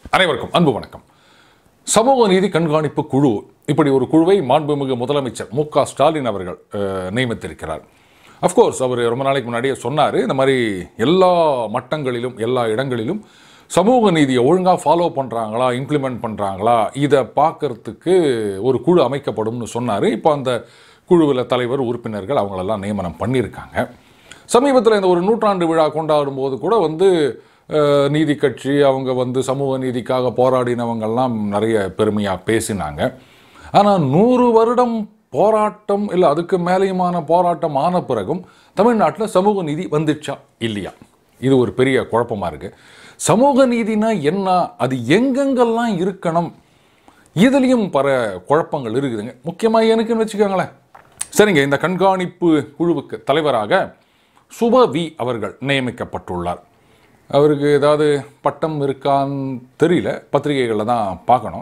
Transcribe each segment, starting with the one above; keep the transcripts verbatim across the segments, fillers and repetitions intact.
அனைவருக்கும் அன்பு வணக்கம். சமூக நீதி கண்காணிப்பு குழு, இப்படி ஒரு குழுவை மாண்புமிகு முதலமைச்சர் மு க ஸ்டாலின் அவர்கள் நியமித்திருக்கிறார். அஃப்கோர்ஸ் அவர் ரொம்ப நாளைக்கு முன்னாடியே சொன்னார், இந்த மாதிரி எல்லா மட்டங்களிலும் எல்லா இடங்களிலும் சமூக நீதியை ஒழுங்காக ஃபாலோ பண்ணுறாங்களா, இம்ப்ளிமெண்ட் பண்ணுறாங்களா, இதை பார்க்கறதுக்கு ஒரு குழு அமைக்கப்படும்னு சொன்னார். இப்போ அந்த குழுவில் தலைவர், உறுப்பினர்கள் அவங்களெல்லாம் நியமனம் பண்ணியிருக்காங்க. சமீபத்தில் இந்த ஒரு நூற்றாண்டு விழா கொண்டாடும் போது கூட வந்து நீதி கட்சி அவங்க வந்து சமூக நீதிக்காக போராடினவங்கெல்லாம் நிறைய பெருமையாக பேசினாங்க. ஆனால் நூறு வருடம் போராட்டம் இல்லை அதுக்கு மேலேயுமான போராட்டம் ஆன பிறகும் தமிழ்நாட்டில் சமூக நீதி வந்துச்சா இல்லையா, இது ஒரு பெரிய குழப்பமாக இருக்குது. சமூக நீதினா என்ன, அது எங்கெங்கெல்லாம் இருக்கணும், இதுலேயும் பல குழப்பங்கள் இருக்குதுங்க. முக்கியமாக எனக்குன்னு வச்சுக்கோங்களேன். சரிங்க, இந்த கண்காணிப்பு குழுவுக்கு தலைவராக சுப வி அவர்கள் நியமிக்கப்பட்டுள்ளார். அவருக்கு ஏதாவது பட்டம் இருக்கான்னு தெரியல, பத்திரிகைகளில் தான் பார்க்கணும்.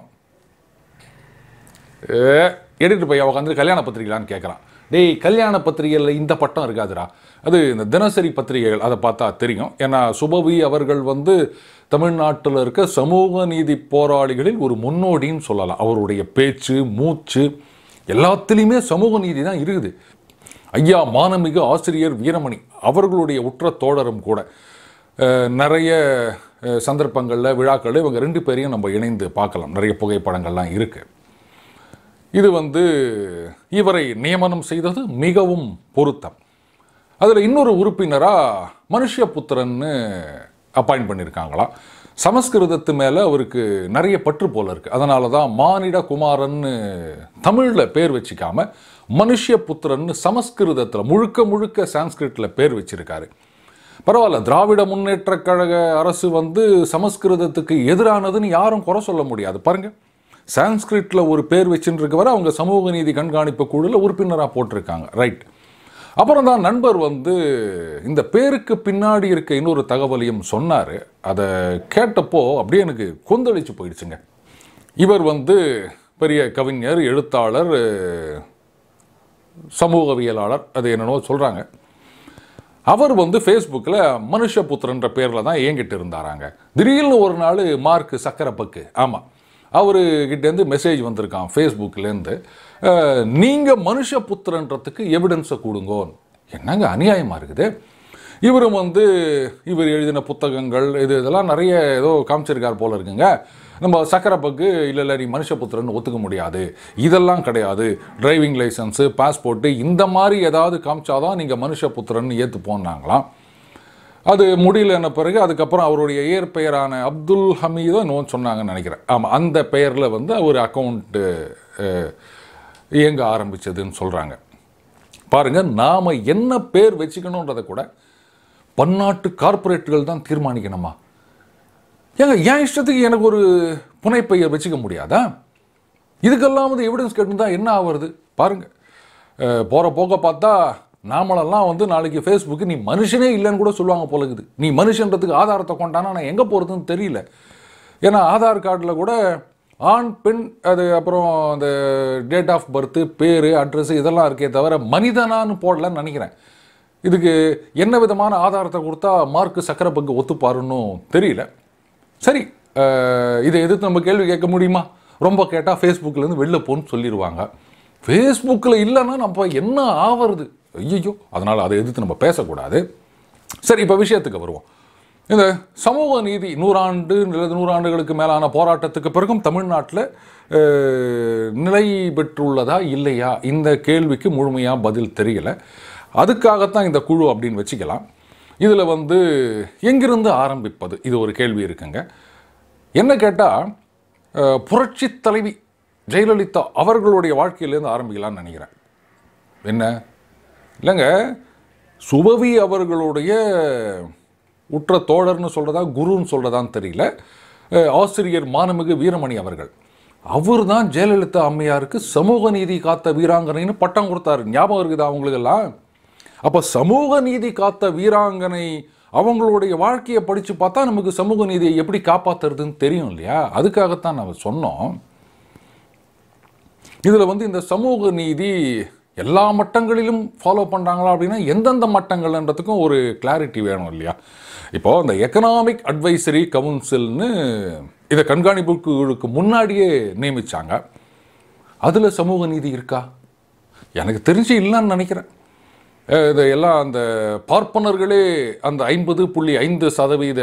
எடிட்டு போய் உட்காந்து கல்யாண பத்திரிகைலான்னு கேட்குறான். டேய், கல்யாண பத்திரிகையில் இந்த பட்டம் இருக்காதுடா, அது இந்த தினசரி பத்திரிகைகள், அதை பார்த்தா தெரியும். ஏன்னா சுபவி அவர்கள் வந்து தமிழ்நாட்டில் இருக்க சமூக நீதி போராளிகளில் ஒரு முன்னோடின்னு சொல்லலாம். அவருடைய பேச்சு, மூச்சு எல்லாத்துலேயுமே சமூக நீதி தான் இருக்குது. ஐயா மானமிகு ஆசிரியர் வீரமணி அவர்களுடைய உற்ற தோழரும் கூட. நிறைய சந்தர்ப்பங்களில், விழாக்களில் இவங்க ரெண்டு பேரையும் நம்ம இணைந்து பார்க்கலாம். நிறைய புகைப்படங்கள்லாம் இருக்குது. இது வந்து இவரை நியமனம் செய்தது மிகவும் பொருத்தம். அதில் இன்னொரு உறுப்பினராக மனுஷபுத்திரன்னு அப்பாயிண்ட் பண்ணியிருக்காங்களா. சமஸ்கிருதத்து மேலே அவருக்கு நிறைய பற்று போல இருக்குது. அதனால தான் மானிட குமாரன்னு தமிழில் பேர் வச்சிக்காமல் மனுஷபுத்திரன்னு சமஸ்கிருதத்தில் முழுக்க முழுக்க சான்ஸ்கிரிட்டில் பேர் வச்சிருக்காரு. பரவாயில்ல, திராவிட முன்னேற்ற கழக அரசு வந்து சமஸ்கிருதத்துக்கு எதிரானதுன்னு யாரும் குறை சொல்ல முடியாது. பாருங்க, சான்ஸ்கிரிட்ல ஒரு பேர் வச்சுட்டு இருக்கவரை அவங்க சமூக நீதி கண்காணிப்பு குழுவில் உறுப்பினராக போட்டிருக்காங்க. ரைட். அப்புறம் தான் நண்பர் வந்து இந்த பேருக்கு பின்னாடி இருக்க இன்னொரு தகவலையும் சொன்னார். அதை கேட்டப்போ அப்படியே எனக்கு கொந்தளிச்சு போயிடுச்சுங்க. இவர் வந்து பெரிய கவிஞர், எழுத்தாளர், சமூகவியலாளர், அது என்னென்னோ சொல்கிறாங்க. அவர் வந்து ஃபேஸ்புக்கில் மனுஷபுத்திரன்ற பேரில் தான் இயங்கிட்டு இருந்தாராங்க. திடீர்னு ஒரு நாள் மார்க் சக்கரப்பக்கு, ஆமாம், அவருக்கிட்டேருந்து மெசேஜ் வந்திருக்கான் ஃபேஸ்புக்லேருந்து, நீங்கள் மனுஷபுத்திரன்றதுக்கு எவிடன்ஸை கொடுங்கோ. என்னங்க அநியாயமாக இருக்குது. இவரும் வந்து இவர் எழுதின புத்தகங்கள் இது இதெல்லாம் நிறைய ஏதோ காமிச்சிருக்கார் போல இருக்குங்க. நம்ம சக்கரப்பக்கு இல்லை இல்லை நீ மனுஷபுத்திரன் ஒத்துக்க முடியாது, இதெல்லாம் கிடையாது, டிரைவிங் லைசன்ஸு, பாஸ்போர்ட்டு இந்த மாதிரி ஏதாவது காமிச்சாதான் நீங்கள் மனுஷபுத்திரன் ஏற்று போனாங்களாம். அது முடியலன்ன பிறகு அதுக்கப்புறம் அவருடைய இயற்பெயரான அப்துல் ஹமீதோ இன்னொன்று சொன்னாங்கன்னு நினைக்கிறேன். ஆமாம், அந்த பெயரில் வந்து அவர் அக்கௌண்ட்டு இயங்க ஆரம்பித்ததுன்னு சொல்கிறாங்க. பாருங்கள், நாம் என்ன பேர் வச்சுக்கணுன்றதை கூட பன்னாட்டு கார்பரேட்டுகள் தான் தீர்மானிக்கணுமா? ஏங்க, என் இஷ்டத்துக்கு எனக்கு ஒரு புனைப்பெயர் வச்சுக்க முடியாதா? இதுக்கெல்லாம் வந்து எவிடன்ஸ் கேட்டுருந்தா என்ன ஆகுறது பாருங்கள். போகிற போக்க பார்த்தா நாமளெல்லாம் வந்து நாளைக்கு ஃபேஸ்புக்கு நீ மனுஷனே இல்லைன்னு கூட சொல்லுவாங்க போல இருக்குது. நீ மனுஷன்றதுக்கு ஆதாரத்தை கொண்டானா நான் எங்கே போகிறதுன்னு தெரியல. ஏன்னா ஆதார் கார்டில் கூட ஆண், பெண், அது அப்புறம் அந்த டேட் ஆஃப் பர்த்து, பேர், அட்ரஸ் இதெல்லாம் இருக்கே தவிர மனிதனான்னு போடலன்னு நினைக்கிறேன். இதுக்கு என்ன விதமான ஆதாரத்தை கொடுத்தா மார்க் சக்கரப்பக்கு ஒத்துப்பாருன்னு தெரியல. சரி, இதை எதிர்த்து நம்ம கேள்வி கேட்க முடியுமா? ரொம்ப கேட்டால் ஃபேஸ்புக்கிலேருந்து வெளில போன்னு சொல்லிடுவாங்க. ஃபேஸ்புக்கில் இல்லைன்னா நம்ம என்ன ஆவறது? ஐயோ, அதனால் அதை எதிர்த்து நம்ம பேசக்கூடாது. சரி, இப்போ விஷயத்துக்கு வருவோம். இந்த சமூக நீதி நூறாண்டு அல்லது நூறாண்டுகளுக்கு மேலான போராட்டத்துக்கு பிறகும் தமிழ்நாட்டில் நிலை பெற்றுள்ளதா இல்லையா, இந்த கேள்விக்கு முழுமையாக பதில் தெரியலை. அதுக்காகத்தான் இந்த குழு அப்படின்னு வச்சுக்கலாம். இதில் வந்து எங்கிருந்து ஆரம்பிப்பது, இது ஒரு கேள்வி இருக்குங்க. என்ன கேட்டால், புரட்சி தலைவி ஜெயலலிதா அவர்களுடைய வாழ்க்கையிலேருந்து ஆரம்பிக்கலான்னு நினைக்கிறேன். என்ன இல்லைங்க, சுபவி அவர்களுடைய உற்ற தோழர்னு சொல்கிறதா குருன்னு சொல்கிறதான்னு தெரியல, ஆசிரியர் மானமிகு வீரமணி அவர்கள், அவர் தான் ஜெயலலிதா அம்மையாருக்கு சமூக நீதி காத்த வீராங்கனைன்னு பட்டம் கொடுத்தாரு. ஞாபகம் இருக்குதா அவங்களுக்கெல்லாம்? அப்போ சமூக நீதி காத்த வீராங்கனை அவங்களுடைய வாழ்க்கையை படித்து பார்த்தா நமக்கு சமூக நீதியை எப்படி காப்பாற்றுறதுன்னு தெரியும் இல்லையா? அதுக்காகத்தான் நம்ம சொன்னோம். இதில் வந்து இந்த சமூக நீதி எல்லா மட்டங்களிலும் ஃபாலோ பண்ணுறாங்களா அப்படின்னா எந்தெந்த மட்டங்கள்ன்றதுக்கும் ஒரு கிளாரிட்டி வேணும் இல்லையா? இப்போது இந்த எக்கனாமிக் அட்வைசரி கவுன்சில்னு இதை கண்காணிப்புக்கு முன்னாடியே நியமித்தாங்க. அதில் சமூக நீதி இருக்கா? எனக்கு தெரிஞ்சு இல்லைன்னு நினைக்கிறேன். இது எல்லாம் அந்த பார்ப்பனர்களே அந்த ஐம்பது புள்ளி ஐந்து சதவீத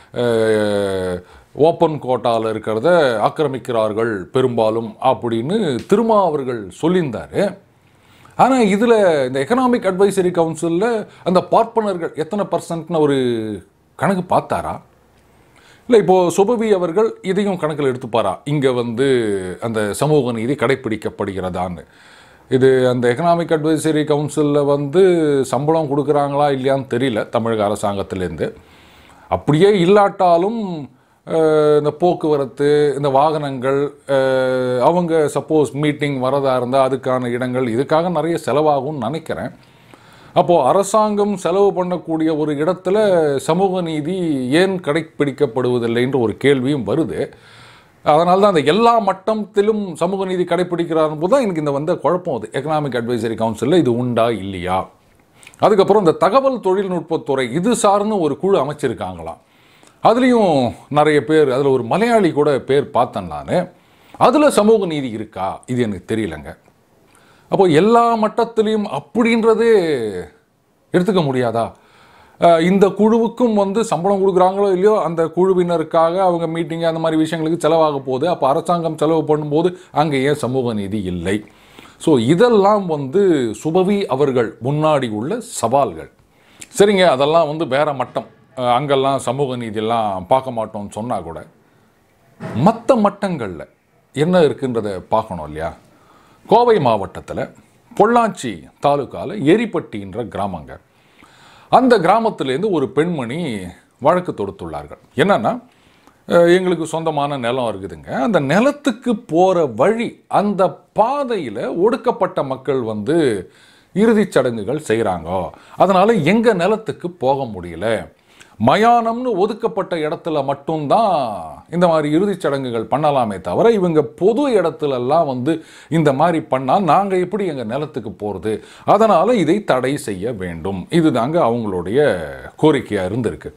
ஓப்பன் கோட்டாவில் இருக்கிறத ஆக்கிரமிக்கிறார்கள் பெரும்பாலும் அப்படின்னு திருமா அவர்கள் சொல்லியிருந்தார். ஆனால் இதில் இந்த எக்கனாமிக் அட்வைசரி கவுன்சிலில் அந்த பார்ப்பனர்கள் எத்தனை பர்சன்ட்னு ஒரு கணக்கு பார்த்தாரா? இல்லை இப்போது சுபவி அவர்கள் இதையும் கணக்கில் எடுத்துப்பாரா? இங்கே வந்து அந்த சமூக நீதி கடைப்பிடிக்கப்படுகிறதான்னு. இது அந்த எக்கனாமிக் அட்வைசரி கவுன்சிலில் வந்து சம்பளம் கொடுக்குறாங்களா இல்லையான்னு தெரியல தமிழக அரசாங்கத்திலேருந்து. அப்படியே இல்லாட்டாலும் இந்த போக்குவரத்து, இந்த வாகனங்கள், அவங்க சப்போஸ் மீட்டிங் வரதா இருந்தால் அதுக்கான இடங்கள், இதுக்காக நிறைய செலவாகும்னு நினைக்கிறேன். அப்போது அரசாங்கம் செலவு பண்ணக்கூடிய ஒரு இடத்துல சமூக நீதி ஏன் கடைப்பிடிக்கப்படுவதில்லைன்ற ஒரு கேள்வியும் வருது. அதனால தான் அந்த எல்லா மட்டத்திலும் சமூக நீதி கடைப்பிடிக்கிறார் போது தான் எனக்கு இந்த வந்த குழப்பம் அது. எக்கனாமிக் அட்வைசரி கவுன்சிலில் இது உண்டா இல்லையா? அதுக்கப்புறம் இந்த தகவல் தொழில்நுட்பத்துறை இது சார்ந்து ஒரு குழு அமைச்சிருக்காங்களாம். அதுலேயும் நிறைய பேர், அதில் ஒரு மலையாளி கூட பேர் பார்த்தேன் நான். அதில் சமூக நீதி இருக்கா இது எனக்கு தெரியலங்க. அப்போ எல்லா மட்டத்திலையும் அப்படின்றதே எடுத்துக்க முடியாதா? இந்த குழுவுக்கும் வந்து சம்பளம் கொடுக்குறாங்களோ இல்லையோ அந்த குழுவினருக்காக அவங்க மீட்டிங்கு அந்த மாதிரி விஷயங்களுக்கு செலவாக போகுது. அப்போ அரசாங்கம் செலவு பண்ணும்போது அங்கே ஏன் சமூக நீதி இல்லை? ஸோ இதெல்லாம் வந்து சுபவி அவர்கள் முன்னாடி உள்ள சவால்கள். சரிங்க, அதெல்லாம் வந்து வேற மட்டம், அங்கெல்லாம் சமூக நீதியெல்லாம் பார்க்க மாட்டோம்னு சொன்னால் கூட மற்ற மட்டங்களில் என்ன இருக்குன்றதை பார்க்கணும் இல்லையா? கோவை மாவட்டத்தில் பொள்ளாச்சி தாலுக்காவில் எரிப்பட்டின்ற கிராமங்க. அந்த கிராமத்திலேருந்து ஒரு பெண்மணி வழக்கு தொடுத்துள்ளார்கள். என்னன்னா, எங்களுக்கு சொந்தமான நிலம் இருக்குதுங்க, அந்த நிலத்துக்கு போகிற வழி அந்த பாதையில் ஒடுக்கப்பட்ட மக்கள் வந்து இறுதிச் சடங்குகள் செய்கிறாங்க, அதனால் எங்கள் நிலத்துக்கு போக முடியல, மயானம்னு ஒதுக்கப்பட்ட இடத்துல மட்டும்தான் இந்த மாதிரி இறுதிச் சடங்குகள் பண்ணலாமே தவிர இவங்க பொது இடத்துலலாம் வந்து இந்த மாதிரி பண்ணால் நாங்கள் எப்படி எங்கள் நிலத்துக்கு போகிறது, அதனால் இதை தடை செய்ய வேண்டும். இது தாங்க அவங்களுடைய கோரிக்கையாக இருந்திருக்கு.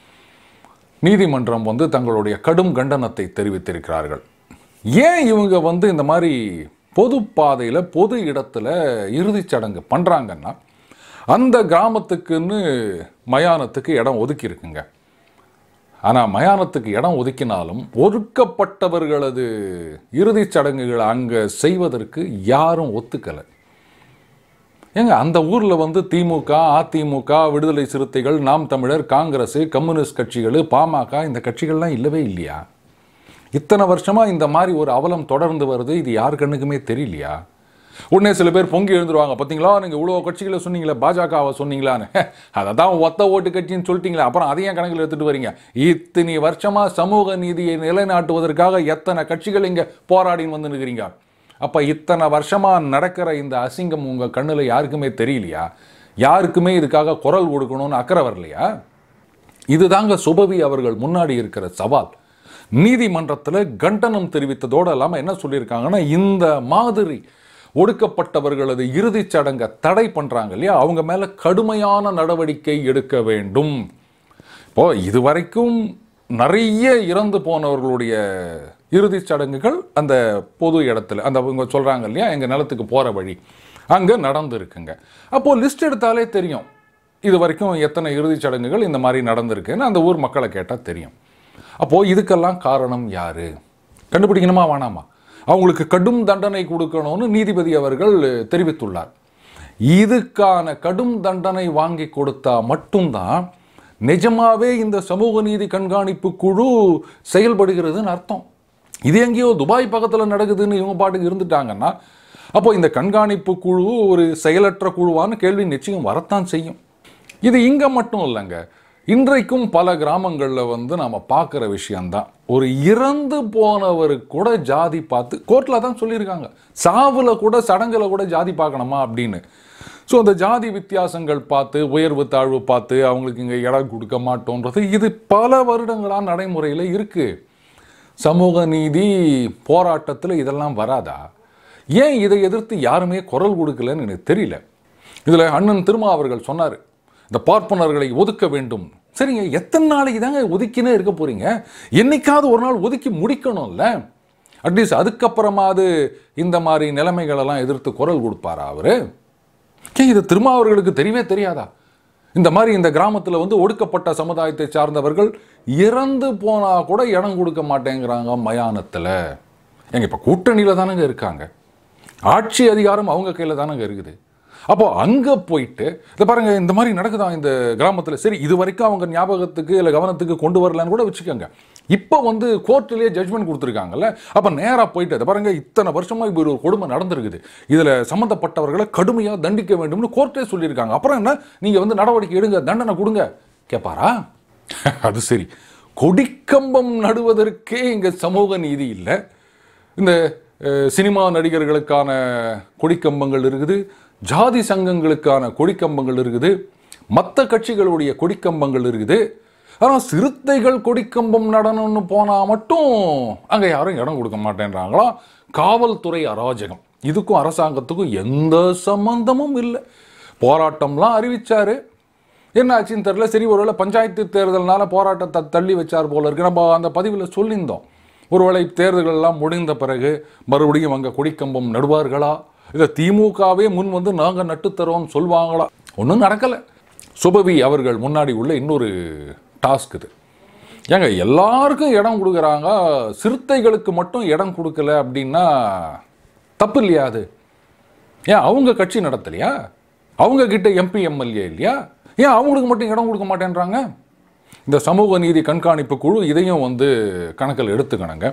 நீதிமன்றம் வந்து தங்களுடைய கடும் கண்டனத்தை தெரிவித்திருக்கிறார்கள். ஏன் இவங்க வந்து இந்த மாதிரி பொது பாதையில் பொது இடத்துல இறுதிச் சடங்கு பண்ணுறாங்கன்னா, அந்த கிராமத்துக்குன்னு மயானத்துக்கு இடம் ஒதுக்கி இருக்குங்க. ஆனால் மயானத்துக்கு இடம் ஒதுக்கினாலும் ஒதுக்கப்பட்டவர்களது இறுதிச் சடங்குகளை அங்கே செய்வதற்கு யாரும் ஒத்துக்கலை. ஏங்க, அந்த ஊரில் வந்து திமுக, அதிமுக, விடுதலை சிறுத்தைகள், நாம் தமிழர், காங்கிரஸ், கம்யூனிஸ்ட் கட்சிகள், பாமக இந்த கட்சிகள்லாம் இல்லவே இல்லையா? இத்தனை வருஷமாக இந்த மாதிரி ஒரு அவலம் தொடர்ந்து வருது, இது யார் கண்ணுக்குமே தெரியலையா? உடனே சில பேர் பொங்கி எழுந்துருவாங்க, பார்த்தீங்களா நீங்கள் இவ்வளோ கட்சிகளை சொன்னீங்களே, பாஜகவை சொன்னீங்களான்னு, அதை தான் ஒத்த ஓட்டு கட்சின்னு சொல்லிட்டீங்களே, அப்புறம் அதையும் கணக்கில் எடுத்துகிட்டு வரீங்க. இத்தனை வருஷமாக சமூக நீதியை நிலைநாட்டுவதற்காக எத்தனை கட்சிகள் இங்கே போராடின்னு வந்து நிற்கிறீங்க. அப்போ இத்தனை வருஷமாக நடக்கிற இந்த அசிங்கம் உங்கள் கண்ணில் யாருக்குமே தெரியலையா? யாருக்குமே இதுக்காக குரல் கொடுக்கணும்னு அக்கறை வரலையா? இதுதாங்க சுபவி அவர்கள் முன்னாடி இருக்கிற சவால். நீதிமன்றத்தில் கண்டனம் தெரிவித்ததோடு இல்லாமல் என்ன சொல்லியிருக்காங்கன்னா, இந்த மாதிரி ஒடுக்கப்பட்டவர்களது இறுதிச் சடங்கை தடை பண்ணுறாங்க இல்லையா, அவங்க மேலே கடுமையான நடவடிக்கை எடுக்க வேண்டும். இப்போது இதுவரைக்கும் நிறைய இறந்து போனவர்களுடைய இறுதிச் சடங்குகள் அந்த பொது இடத்துல, அந்த அவங்க சொல்கிறாங்க இல்லையா, எங்கள் நிலத்துக்கு போகிற வழி அங்கே நடந்துருக்குங்க. அப்போது லிஸ்ட் எடுத்தாலே தெரியும் இது வரைக்கும் எத்தனை இறுதிச் சடங்குகள் இந்த மாதிரி நடந்திருக்குன்னு அந்த ஊர் மக்களை கேட்டால் தெரியும். அப்போது இதுக்கெல்லாம் காரணம் யார்? கண்டுபிடிக்கணுமா வேணாமா? அவங்களுக்கு கடும் தண்டனை கொடுக்கணும்னு நீதிபதி அவர்கள் தெரிவித்துள்ளார். இதுக்கான கடும் தண்டனை வாங்கி கொடுத்தா மட்டும்தான் நிஜமாவே இந்த சமூக நீதி கண்காணிப்பு குழு செயல்படுகிறதுன்னு அர்த்தம். இது எங்கேயோ துபாய் பக்கத்தில் நடக்குதுன்னு இவங்க பாட்டுக்கு இருந்துட்டாங்கன்னா அப்போ இந்த கண்காணிப்பு குழு ஒரு செயலற்ற குழுவான கேள்வி நிச்சயம் வரத்தான் செய்யும். இது இங்கே மட்டும் இல்லைங்க, இன்றைக்கும் பல கிராமங்களில் வந்து நாம் பார்க்குற விஷயந்தான். ஒரு இறந்து போனவருக்கு கூட ஜாதி பார்த்து கோர்ட்டில் தான் சொல்லியிருக்காங்க, சாவில் கூட சடங்கில் கூட ஜாதி பார்க்கணுமா அப்படின்னு. ஸோ அந்த ஜாதி வித்தியாசங்கள் பார்த்து, உயர்வு தாழ்வு பார்த்து அவங்களுக்கு இங்கே இடம் கொடுக்க மாட்டோன்றது இது பல வருடங்களாக நடைமுறையில் இருக்குது. சமூக நீதி போராட்டத்தில் இதெல்லாம் வராதா? ஏன் இதை எதிர்த்து யாருமே குரல் கொடுக்கலன்னு எனக்கு தெரியல. இதில் அண்ணன் திருமா அவர்கள் சொன்னார், இந்த பார்ப்பனர்களை ஒதுக்க வேண்டும். சரிங்க, எத்தனை நாளைக்கு தாங்க ஒதுக்கினே இருக்க போறீங்க? என்னைக்காவது ஒரு நாள் ஒதுக்கி முடிக்கணும்ல. அட்லீஸ்ட் அதுக்கப்புறமாவது இந்த மாதிரி நிலைமைகளெல்லாம் எதிர்த்து குரல் கொடுப்பாரா அவரு? ஏன் இது திருமாவர்களுக்கு தெரியவே தெரியாதா? இந்த மாதிரி இந்த கிராமத்தில் வந்து ஒடுக்கப்பட்ட சமுதாயத்தை சார்ந்தவர்கள் இறந்து போனா கூட இடம் கொடுக்க மாட்டேங்கிறாங்க மயானத்தில். எங்க இப்போ கூட்டணியில் தானங்க இருக்காங்க, ஆட்சி அதிகாரம் அவங்க கையில் தானங்க இருக்குது. அப்போ அங்கே போயிட்டு இதை பாருங்க, இந்த மாதிரி நடக்குதான் இந்த கிராமத்தில். சரி, இது வரைக்கும் அவங்க ஞாபகத்துக்கு இல்லை கவனத்துக்கு கொண்டு வரலன்னு கூட வச்சுக்கோங்க. இப்போ வந்து கோர்ட்டிலேயே ஜட்ஜ்மெண்ட் கொடுத்துருக்காங்கல்ல, அப்போ நேராக போயிட்டு அதை பாருங்க, இத்தனை வருஷமாக இப்போ ஒரு கொடுமை நடந்திருக்குது, இதில் சம்மந்தப்பட்டவர்களை கடுமையாக தண்டிக்க வேண்டும்னு கோர்ட்டே சொல்லியிருக்காங்க. அப்புறம் என்ன, நீங்கள் வந்து நடவடிக்கை எடுங்க, தண்டனை கொடுங்க கேட்பாரா? அது சரி, கொடிக்கம்பம் நடுவதற்கே இங்கே சமூக நீதி இல்லை. இந்த சினிமா நடிகர்களுக்கான கொடிக்கம்பங்கள் இருக்குது, ஜாதி சங்கங்களுக்கான கொடிக்கம்பங்கள் இருக்குது, மற்ற கட்சிகளுடைய கொடிக்கம்பங்கள் இருக்குது. ஆனால் சிறுத்தைகள் கொடிக்கம்பம் நடனம்னு போனால் மட்டும் அங்கே யாரும் இடம் கொடுக்க மாட்டேன்றாங்களா? காவல்துறை அராஜகம். இதுக்கும் அரசாங்கத்துக்கும் எந்த சம்பந்தமும் இல்லை. போராட்டம்லாம் அறிவிச்சாரு, என்ன ஆச்சுன்னு தெரியல. சரி, ஒருவேளை பஞ்சாயத்து தேர்தல்னால போராட்டத்தை தள்ளி வச்சார் போல இருக்கு. நம்ம அந்த பதிவில் சொல்லியிருந்தோம், ஒருவேளை தேர்தல்கள் எல்லாம் முடிந்த பிறகு மறுபடியும் அங்கே கொடிக்கம்பம் நடுவார்களா, இதை திமுகவே முன் வந்து நாங்கள் நட்டுத்தரோம் சொல்வாங்களா? ஒன்றும் நடக்கலை. சுபவி அவர்கள் முன்னாடி உள்ள இன்னொரு டாஸ்க் இது. ஏங்க எல்லாருக்கும் இடம் கொடுக்குறாங்க, சிறுத்தைகளுக்கு மட்டும் இடம் கொடுக்கல அப்படின்னா தப்பு இல்லையா? அது ஏன் அவங்க கட்சி நடத்தலையா? அவங்க கிட்ட எம்பி எம்எல்ஏ இல்லையா? ஏன் அவங்களுக்கு மட்டும் இடம் கொடுக்க மாட்டேன்றாங்க? இந்த சமூக நீதி கண்காணிப்பு குழு இதையும் வந்து கணக்கில் எடுத்துக்கணுங்க.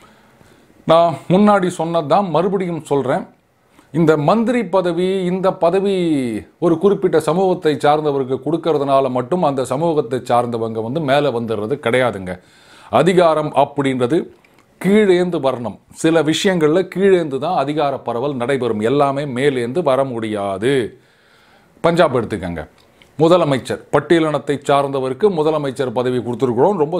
நான் முன்னாடி சொன்னதான் மறுபடியும் சொல்கிறேன், இந்த மந்திரி பதவி, இந்த பதவி ஒரு குறிப்பிட்ட சமூகத்தை சார்ந்தவருக்கு கொடுக்கறதுனால மட்டும் அந்த சமூகத்தை சார்ந்தவங்க வந்து மேலே வந்துடுறது கிடையாதுங்க. அதிகாரம் அப்படின்றது கீழேந்து வரணும். சில விஷயங்களில் கீழேந்து தான் அதிகார பரவல் நடைபெறும், எல்லாமே மேலேந்து வர முடியாது. பஞ்சாப் எடுத்துக்கங்க, முதலமைச்சர் பட்டியலினத்தை சார்ந்தவருக்கு முதலமைச்சர் பதவி கொடுத்துருக்குறோம், ரொம்ப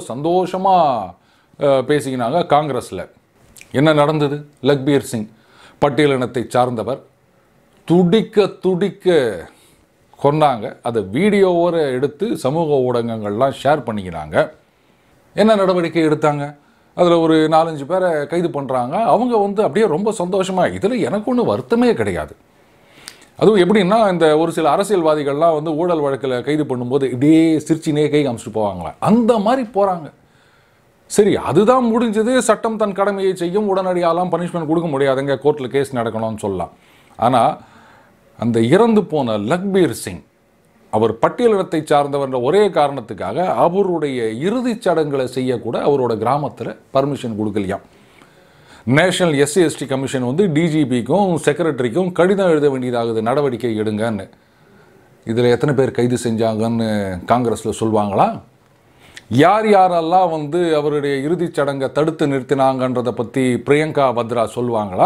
சந்தோஷமாக பேசிக்கினாங்க காங்கிரஸில். என்ன நடந்தது? லக்பீர் சிங் பட்டியலினத்தை சார்ந்தவர், துடிக்க துடிக்க கொண்டாங்க. அதை வீடியோவோடு எடுத்து சமூக ஊடகங்கள்லாம் ஷேர் பண்ணிக்கிறாங்க. என்ன நடவடிக்கை எடுத்தாங்க? அதில் ஒரு நாலஞ்சு பேரை கைது பண்ணுறாங்க. அவங்க வந்து அப்படியே ரொம்ப சந்தோஷமாக, இதில் எனக்கு ஒன்றும் வருத்தமே கிடையாது. அதுவும் எப்படின்னா, இந்த ஒரு சில அரசியல்வாதிகள்லாம் வந்து ஊழல் வழக்கில் கைது பண்ணும்போது இப்படியே சிரிச்சினே கை காமிச்சிட்டு போவாங்களா, அந்த மாதிரி போகிறாங்க. சரி, அதுதான் முடிஞ்சது, சட்டம் தன் கடமையை செய்யும், உடனடியாலாம் பனிஷ்மெண்ட் கொடுக்க முடியாதுங்க, கோர்ட்டில் கேஸ் நடக்கணும்னு சொல்லலாம். ஆனால் அந்த இறந்து போன லக்பீர் சிங் அவர் பட்டியலினத்தை சார்ந்தவன்ற ஒரே காரணத்துக்காக அவருடைய இறுதிச் சடங்குகளை செய்யக்கூட அவரோட கிராமத்தில் பர்மிஷன் கொடுக்கலையாம். நேஷனல் எஸ்சி எஸ்டி கமிஷன் வந்து டிஜிபிக்கும் செக்ரட்டரிக்கும் கடிதம் எழுத வேண்டியதாகுது, நடவடிக்கை எடுங்கன்னு. இதில் எத்தனை பேர் கைது செஞ்சாங்கன்னு காங்கிரஸில் சொல்லுவாங்களா? யார் யாரெல்லாம் வந்து அவருடைய இறுதிச் சடங்கை தடுத்து நிறுத்தினாங்கன்றதை பற்றி பிரியங்கா வத்ரா சொல்லுவாங்களா?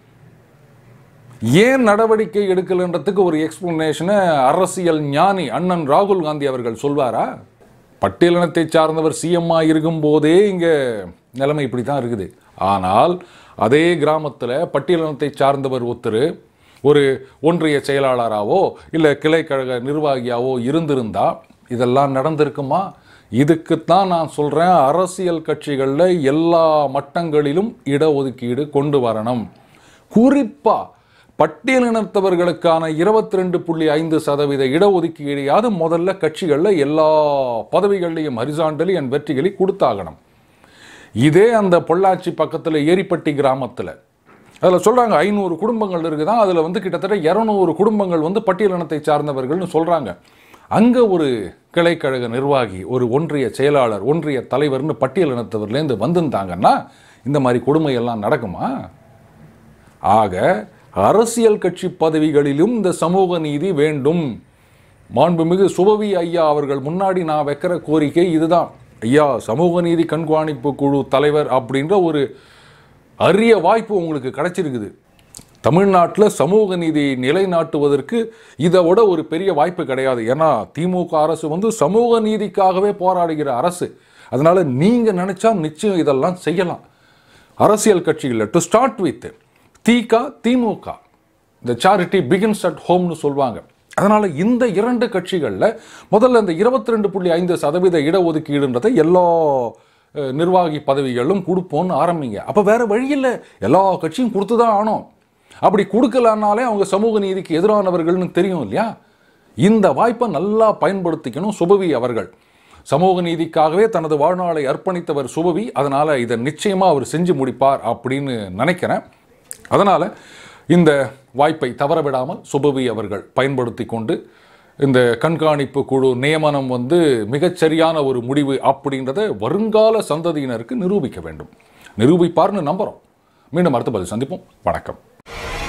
ஏன் நடவடிக்கை எடுக்கலன்றதுக்கு ஒரு எக்ஸ்பிளனேஷனை அரசியல் ஞானி அண்ணன் ராகுல் காந்தி அவர்கள் சொல்வாரா? பட்டியலினத்தை சார்ந்தவர் சிஎம்மா இருக்கும்போதே இங்கே நிலைமை இப்படி தான் இருக்குது. ஆனால் அதே கிராமத்தில் பட்டியலினத்தை சார்ந்தவர் ஒருத்தர் ஒரு ஒன்றிய செயலாளராகவோ இல்லை கிளைக்கழக நிர்வாகியாவோ இருந்திருந்தா இதெல்லாம் நடந்திருக்குமா? இதுக்குத்தான் நான் சொல்கிறேன், அரசியல் கட்சிகளில் எல்லா மட்டங்களிலும் இடஒதுக்கீடு கொண்டு வரணும். குறிப்பாக பட்டியலினத்தவர்களுக்கான இருபத்தி ரெண்டு புள்ளி ஐந்து சதவீத இடஒதுக்கீடையாவது முதல்ல கட்சிகளில் எல்லா பதவிகளையும் ஹரிசாண்டலி அண்ட் வெற்றிகளை கொடுத்தாகணும். இதே அந்த பொள்ளாச்சி பக்கத்தில் ஏரிப்பட்டி கிராமத்தில் அதில் சொல்கிறாங்க ஐநூறு குடும்பங்கள் இருக்குதான், அதில் வந்து கிட்டத்தட்ட இரநூறு குடும்பங்கள் வந்து பட்டியலினத்தை சார்ந்தவர்கள்னு சொல்கிறாங்க. அங்கே ஒரு கிளைக்கழக நிர்வாகி, ஒரு ஒன்றிய செயலாளர், ஒன்றிய தலைவர்னு பட்டியலினத்தவர்லேருந்து வந்திருந்தாங்கன்னா இந்த மாதிரி கொடுமையெல்லாம் நடக்குமா? ஆக அரசியல் கட்சி பதவிகளிலும் இந்த சமூக நீதி வேண்டும். மாண்புமிகு சுபவி ஐயா அவர்கள் முன்னாடி நான் வைக்கிற கோரிக்கை இதுதான். ஐயா, சமூக நீதி கண்காணிப்பு குழு தலைவர் அப்படின்ற ஒரு அரிய வாய்ப்பு உங்களுக்கு கிடைச்சிருக்குது. தமிழ்நாட்டில் சமூக நீதி நிலைநாட்டுவதற்கு இதை விட ஒரு பெரிய வாய்ப்பு கிடையாது. ஏன்னா திமுக அரசு வந்து சமூக நீதிக்காகவே போராடுகிற அரசு. அதனால நீங்கள் நினைச்சா நிச்சயம் இதெல்லாம் செய்யலாம். அரசியல் கட்சிகளில் டு ஸ்டார்ட் வித் தீகா திமுக, இந்த சாரிட்டி பிகின்ஸ் அட் ஹோம்னு சொல்லுவாங்க. அதனால் இந்த இரண்டு கட்சிகளில் முதல்ல இந்த இருபத்தி ரெண்டு புள்ளி ஐந்து சதவீத இடஒதுக்கீடுன்றதை எல்லா நிர்வாகி பதவிகளும் கொடுப்போன்னு ஆரம்பிங்க. அப்போ வேறு வழி இல்லை, எல்லா கட்சியும் கொடுத்து தான் ஆனோம். அப்படி கொடுக்கலனாலே அவங்க சமூக நீதிக்கு எதிரானவர்கள்னு தெரியும் இல்லையா? இந்த வாய்ப்பை நல்லா பயன்படுத்திக்கணும் சுபவி அவர்கள். சமூக நீதிக்காகவே தனது வாழ்நாளை அர்ப்பணித்தவர் சுபவி. அதனால் இதை நிச்சயமாக அவர் செஞ்சு முடிப்பார் அப்படின்னு நினைக்கிறேன். அதனால் இந்த வாய்ப்பை தவறவிடாமல் சுபவி அவர்கள் பயன்படுத்தி கொண்டு இந்த கண்காணிப்பு குழு நியமனம் வந்து மிகச்சரியான ஒரு முடிவு அப்படின்றத வருங்கால சந்ததியினருக்கு நிரூபிக்க வேண்டும். நிரூபிப்பார்னு நம்புகிறோம். மீண்டும் அடுத்த பதில் சந்திப்போம். வணக்கம்.